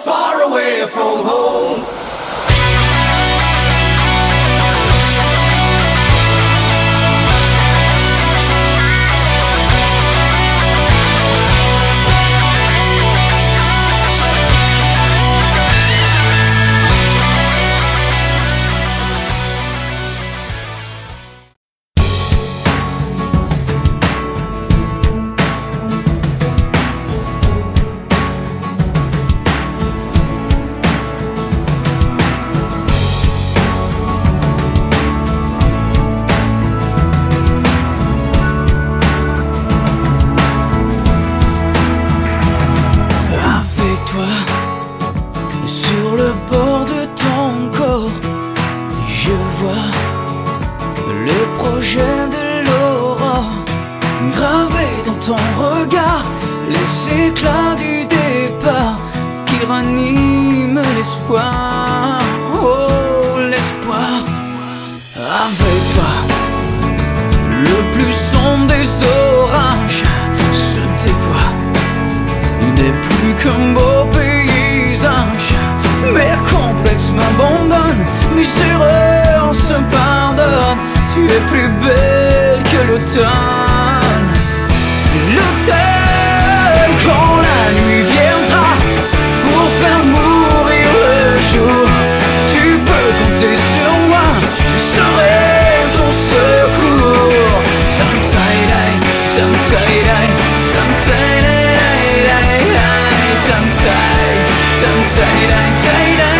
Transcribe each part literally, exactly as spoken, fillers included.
far away from home. Les éclats du départ qui raniment l'espoir. Oh, l'espoir. Avec toi, le plus sombre des orages se déploie. Il n'est plus qu'un beau paysage. Mes complexes m'abandonnent, mes erreurs se pardonnent. Tu es plus belle que l'automne. L'automne, quand la nuit viendra pour faire mourir le jour, tu peux compter sur moi, je serai ton secours. Some-tie-dye, some-tie-dye, some-tie-dye, some-tie, some-tie-dye, tie-dye.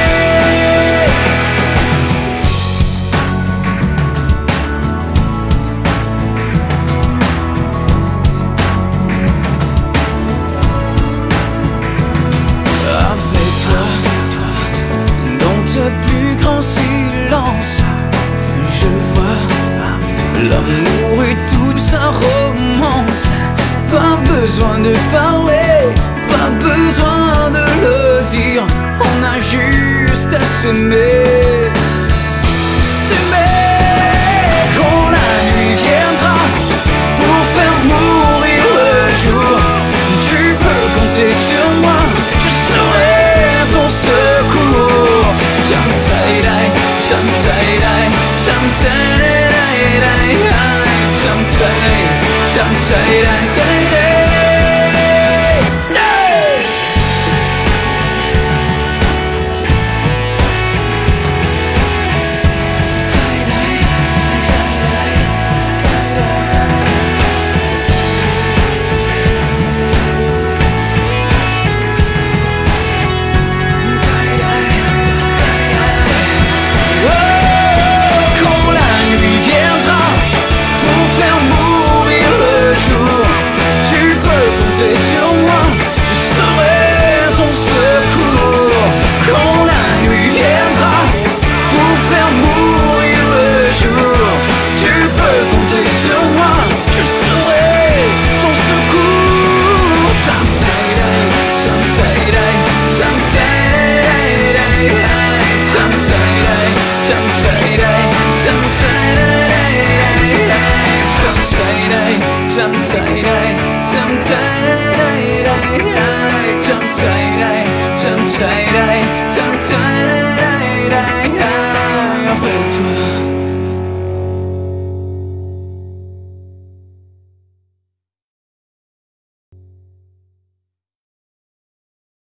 Plus grand silence, je vois l'amour et toute sa romance. Pas besoin de parler, pas besoin de le dire. On a juste à s'aimer, s'aimer. Quand la nuit viendra pour faire mourir le jour, tu peux compter sur moi, je serai ton secours. Some-tie-dye, some-tie-dye, some-tie-dye, some-tie, some-tie.